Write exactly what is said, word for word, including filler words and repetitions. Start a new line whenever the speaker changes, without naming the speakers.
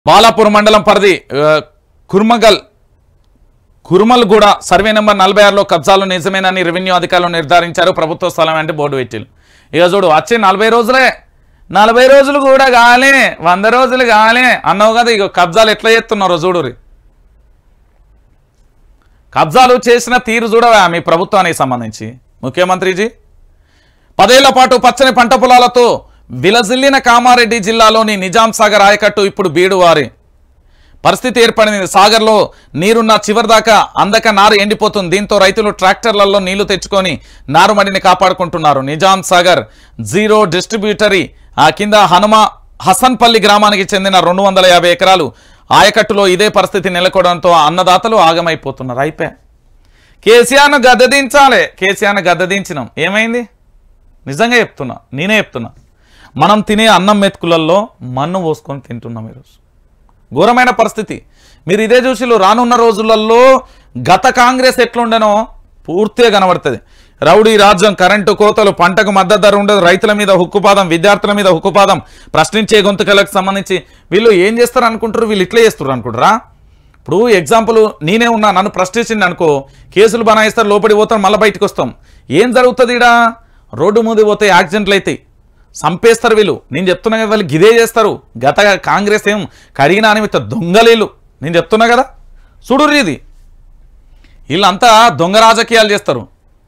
బాలాపూర్ మండలం పరిధి కుర్మగల్ Kurmalguda survey number నలభై ఆరులో కబ్జాలు నిజమేనని రెవెన్యూ అధికారులు నిర్ధారించారు. ప్రభుత్వ స్థలం అంటే బోర్డు పెట్టిలు. ఇక చూడు వచ్చే నలభై రోజులే నలభై రోజులు కూడా కాలే వంద రోజులు కాలే అన్నావు కదా. ఇక కబ్జాలు ఎట్లా చేస్తున్నారో చూడురి. కబ్జాలు చేసిన తీరు చూడవా మీ ప్రభుత్వానికి సంబంధించి. ముఖ్యమంత్రిజీ పదేళ్ల పాటు పచ్చని పంట పొలాలతో విలజిల్లిన కామారెడ్డి జిల్లాలోని నిజాం సాగర్ ఆయకట్టు ఇప్పుడు బీడువారి పరిస్థితి ఏర్పడింది. సాగర్లో నీరున్న చివరి దాకా అందక నారు ఎండిపోతుంది. దీంతో రైతులు ట్రాక్టర్లలో నీళ్లు తెచ్చుకొని నారుమడిని కాపాడుకుంటున్నారు. నిజాం సాగర్ జీరో డిస్ట్రిబ్యూటరీ ఆ కింద హనుమ హసన్పల్లి గ్రామానికి చెందిన రెండు వందల యాభై ఎకరాలు ఆయకట్టులో ఇదే పరిస్థితి నెలకొనడంతో అన్నదాతలు ఆగమైపోతున్నారు. అయిపోయా కేసీఆర్ను గద్దదించాలి. కేసీఆర్ను గద్దదించినాం. ఏమైంది? నిజంగా చెప్తున్నా, నేనే చెప్తున్నా. మనం తినే అన్నం మెతుకులలో మన్ను పోసుకొని తింటున్నాం ఈరోజు. ఘోరమైన పరిస్థితి. మీరు ఇదే చూసిలో రానున్న రోజులలో గత కాంగ్రెస్ ఎట్లుండనో పూర్తిగా కనబడుతుంది. రౌడీ రాజ్యం, కరెంటు కోతలు, పంటకు మద్దతు ధర ఉండదు, రైతుల మీద హుక్కుపాదం, విద్యార్థుల మీద హుక్కుపాదం, ప్రశ్నించే గొంతుకలకు సంబంధించి వీళ్ళు ఏం చేస్తారు అనుకుంటారు, వీళ్ళు ఇట్లా చేస్తారు అనుకుంటారా? ఇప్పుడు ఎగ్జాంపుల్ నేనే ఉన్నా, నన్ను ప్రశ్నించింది అనుకో, కేసులు బనాయిస్తారు, లోపడి పోతాం, మళ్ళీ బయటకు వస్తాం. ఏం జరుగుతుంది? ఈడ రోడ్డు ముందు పోతే యాక్సిడెంట్లు అవుతాయి, చంపేస్తారు వీళ్ళు. నేను చెప్తున్నా కదా, వాళ్ళు గిదే చేస్తారు. గత కాంగ్రెస్ ఏం కడిగినా అని దొంగలీళ్ళు నేను చెప్తున్నా కదా. చూడుర్రి, ఇది వీళ్ళంతా దొంగ రాజకీయాలు చేస్తారు.